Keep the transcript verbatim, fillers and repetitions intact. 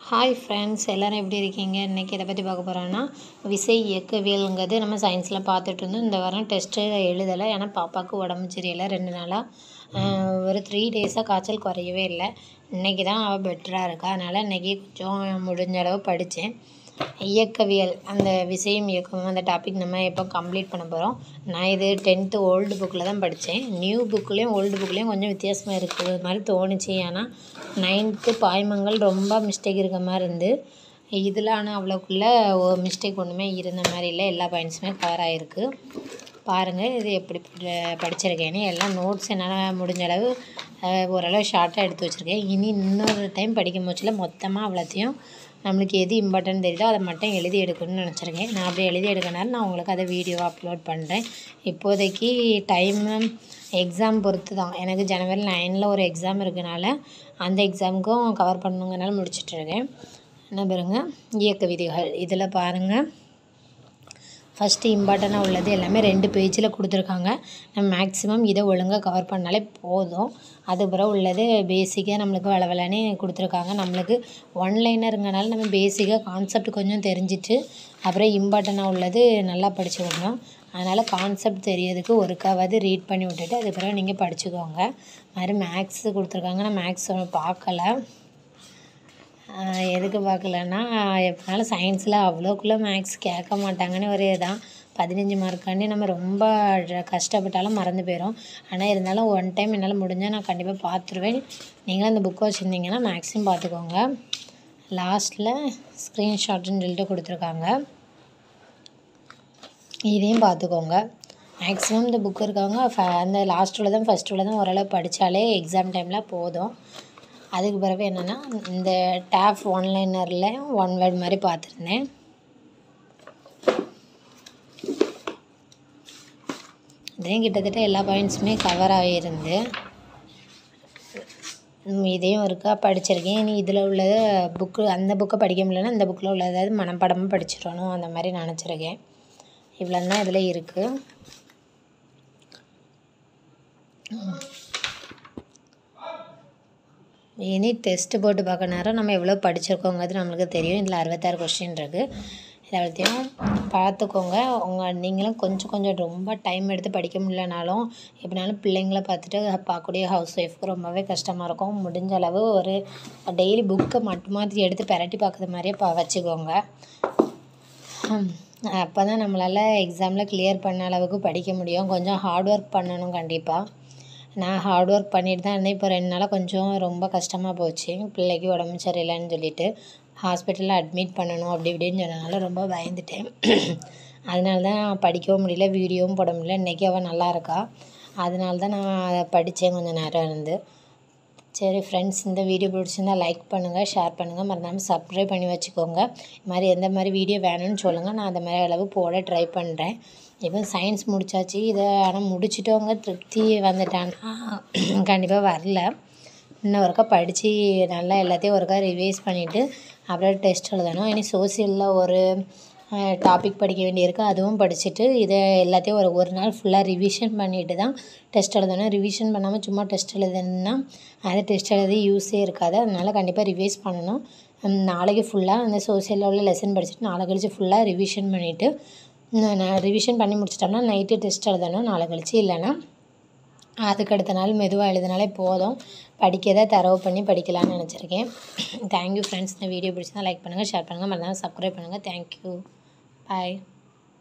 Hi friends, எல்லோரும் எப்படி இருக்கீங்க? இன்றைக்கி இதை பற்றி பார்க்க போகிறோன்னா விசை இயக்கவியலுங்கிறது நம்ம சயின்ஸில் பார்த்துட்டு இருந்தோம். இந்த வாரம் டெஸ்ட்டு எழுதலை, ஏன்னா பாப்பாவுக்கு உடம்பு சரியில்லை. ரெண்டு நாளாக ஒரு த்ரீ டேஸாக காய்ச்சல் குறையவே இல்லை. இன்றைக்கி தான் அவள் பெட்டராக இருக்கா. அதனால் இன்றைக்கி கொஞ்சம் முடிஞ்ச அளவு படித்தேன். இயக்கவியல், அந்த விசையும் இயக்கமும் அந்த டாபிக் நம்ம எப்போ கம்ப்ளீட் பண்ண போகிறோம். நான் இது டென்த்து ஓல்டு புக்கில் தான் படித்தேன். நியூ புக்லேயும் ஓல்டு புக்லேயும் கொஞ்சம் வித்தியாசமாக இருக்குது மாதிரி தோணுச்சு. ஏன்னா நைன்த்து பாய்மங்கள் ரொம்ப மிஸ்டேக் இருக்க மாதிரி இருந்து, இதில் ஆனால் அவ்வளோக்குள்ளே மிஸ்டேக் ஒன்றுமே இருந்த மாதிரி இல்லை. எல்லா பாயிண்ட்ஸுமே கவர் ஆகிருக்கு. பாருங்கள் இது எப்படி படிச்சிருக்கேன்னு. எல்லாம் நோட்ஸ் என்னால் முடிஞ்ச அளவு ஓரளவு ஷார்ட்டாக எடுத்து வச்சுருக்கேன். இனி இன்னொரு டைம் படிக்கும் போச்சில் மொத்தமாக அவ்வளோத்தையும் நம்மளுக்கு எது இம்பார்ட்டன்ட் தெரியுதோ அதை மட்டும் எழுதி எடுக்கணும்னு நினச்சிருக்கேன். நான் அப்படி எழுதி எடுக்கனால நான் உங்களுக்கு அதை வீடியோவாக அப்லோட் பண்ணுறேன். இப்போதைக்கு டைமு எக்ஸாம் பொறுத்து தான். எனக்கு ஜனவரி நைனில் ஒரு எக்ஸாம் இருக்கனால அந்த எக்ஸாமுக்கும் கவர் பண்ணணுங்கனால முடிச்சிட்ருக்கேன். என்ன பாருங்க, இயக்க விதிகள் இதில் பாருங்கள். ஃபஸ்ட்டு இம்பார்ட்டண்ட்டாக உள்ளது எல்லாமே ரெண்டு பேஜில் கொடுத்துருக்காங்க. நம்ம மேக்ஸிமம் இதை ஒழுங்காக கவர் பண்ணாலே போதும். அதுக்கப்புறம் உள்ளது பேசிக்காக நம்மளுக்கு வளவலனே கொடுத்துருக்காங்க. நம்மளுக்கு ஒன்லைனருங்கனால நம்ம பேசிக்காக கான்செப்ட் கொஞ்சம் தெரிஞ்சிட்டு அப்புறம் இம்பார்ட்டண்ட்டாக உள்ளது நல்லா படிச்சுக்கணும். அதனால் கான்செப்ட் தெரியறதுக்கு ஒருக்காவது ரீட் பண்ணி விட்டுட்டு அதுக்கப்புறம் நீங்கள் படிச்சுக்கோங்க. மாதிரி மேக்ஸு கொடுத்துருக்காங்க. நான் மேக்ஸ் பார்க்கல. எதுக்கு பார்க்கலன்னா, எப்போனாலும் சயின்ஸில் அவ்வளோக்குள்ளே மேக்ஸ் கேட்க மாட்டாங்கன்னு ஒரு இதான். பதினஞ்சு மார்க்காண்டி நம்ம ரொம்ப கஷ்டப்பட்டாலும் மறந்து போயிடும். ஆனால் இருந்தாலும் ஒன் டைம் என்னால் முடிஞ்சால் நான் கண்டிப்பாக பார்த்துருவேன். நீங்களும் அந்த புக்கை வச்சுருந்தீங்கன்னா மேக்ஸிமம் பார்த்துக்கோங்க. லாஸ்ட்டில் ஸ்க்ரீன்ஷாட்டுன்னு சொல்லிட்டு கொடுத்துருக்காங்க, இதையும் பார்த்துக்கோங்க. மேக்ஸிமம் இந்த புக்கு இருக்கவங்க ஃப அந்த லாஸ்ட் உள்ள தான் ஃபஸ்ட் உள்ள தான் ஓரளவு படித்தாலே எக்ஸாம் டைமில் போதும். அதுக்கு பிறகு என்னென்னா, இந்த டேப் ஒன்லைனரில் ஒன் வேர்ட் மாதிரி பார்த்துருந்தேன். இதையும் கிட்டத்தட்ட எல்லா பாயிண்ட்ஸுமே கவர் ஆகியிருந்து இதையும் இருக்கா படிச்சிருக்கேன். இனி இதில் உள்ளது புக்கு அந்த புக்கை படிக்க முடியலன்னா இந்த புக்கில் உள்ளதாவது மனப்பாடமாக படிச்சிடணும் அந்த மாதிரி நினச்சிருக்கேன். இவ்வளோ தான் இதில் இருக்குது. இனி டெஸ்ட்டு போட்டு பார்க்க நேரம் நம்ம எவ்வளோ படிச்சிருக்கோங்கிறது நம்மளுக்கு தெரியும். இதில் அறுபத்தாறு கொஸ்டின் இருக்குது. இதை எல்லாத்தையும் பார்த்துக்கோங்க. உங்கள் நீங்களும் கொஞ்சம் கொஞ்சம் ரொம்ப டைம் எடுத்து படிக்க முடியலனாலும் எப்படினாலும் பிள்ளைங்கள பார்த்துட்டு பார்க்கக்கூடிய ஹவுஸ் ஒய்ஃப்க்கு ரொம்பவே கஷ்டமாக இருக்கும். முடிஞ்ச அளவு ஒரு டெய்லி புக்கை மட்டுமாதிரி எடுத்து பெரட்டி பார்க்குற மாதிரியே பா வச்சுக்கோங்க. அப்போ தான் நம்மளால் எக்ஸாமில் கிளியர் பண்ண அளவுக்கு படிக்க முடியும். கொஞ்சம் ஹார்ட் ஒர்க் பண்ணணும் கண்டிப்பாக. நான் ஹார்ட் ஒர்க் பண்ணிட்டு தான் இருந்தேன். இப்போ ரெண்டு நாளாக கொஞ்சம் ரொம்ப கஷ்டமாக போச்சு. பிள்ளைக்கு உடம்பு சரியில்லைன்னு சொல்லிவிட்டு ஹாஸ்பிட்டலில் அட்மிட் பண்ணணும் அப்படி இப்படின்னு சொன்னதுனால ரொம்ப பயந்துட்டேன். அதனால தான் படிக்கவும் முடியல, வீடியோவும் போட முடியல. இன்றைக்கி அவள் நல்லா இருக்கா, அதனால தான் நான் அதை படித்தேன் கொஞ்சம் நேரம் இருந்து. சரி ஃப்ரெண்ட்ஸ், இந்த வீடியோ பிடிச்சிருந்தால் லைக் பண்ணுங்கள், ஷேர் பண்ணுங்கள், மறக்காமல் சப்ஸ்கிரைப் பண்ணி வச்சுக்கோங்க. இது மாதிரி எந்த மாதிரி வீடியோ வேணும்னு சொல்லுங்கள், நான் அந்த மாதிரி அளவு போட ட்ரை பண்ணுறேன். இப்போ சயின்ஸ் முடித்தாச்சு. இதை ஆனால் முடிச்சுட்டவங்க திருப்தி வந்துட்டான்னா கண்டிப்பாக வரல. இன்னும் ஒருக்கா படித்து நல்லா எல்லாத்தையும் ஒருக்கா ரிவைஸ் பண்ணிவிட்டு அப்புறம் டெஸ்ட் எழுதணும். இனி சோசியலில் ஒரு டாபிக் படிக்க வேண்டியிருக்கு, அதுவும் படிச்சுட்டு இதை எல்லாத்தையும் ஒரு ஒரு நாள் ஃபுல்லாக ரிவிஷன் பண்ணிவிட்டு தான் டெஸ்ட் எழுதணும். ரிவிஷன் பண்ணாமல் சும்மா டெஸ்ட் எழுதுனா அது டெஸ்ட் எழுதி யூஸே இருக்காது. அதனால் கண்டிப்பாக ரிவைஸ் பண்ணணும். நாளைக்கு ஃபுல்லாக அந்த சோசியலில் உள்ள லெசன் படிச்சுட்டு நாளை கழிச்சு ஃபுல்லாக ரிவிஷன் பண்ணிவிட்டு நான் ரிவிஷன் பண்ணி முடிச்சிட்டோம்னா நைட்டு டெஸ்ட் எழுதணும் நாளை கழிச்சு. இல்லைன்னா அதுக்கு அடுத்த நாள் மெதுவாக எழுதினாலே போதும். படிக்கிறதை தரவு பண்ணி படிக்கலான்னு நினச்சிருக்கேன். Thank you friends. இந்த வீடியோ பிடிச்சிருந்தா லைக் பண்ணுங்கள், ஷேர் பண்ணுங்கள், மறக்காம சப்ஸ்கிரைப் பண்ணுங்கள். தேங்க்யூ, பாய்.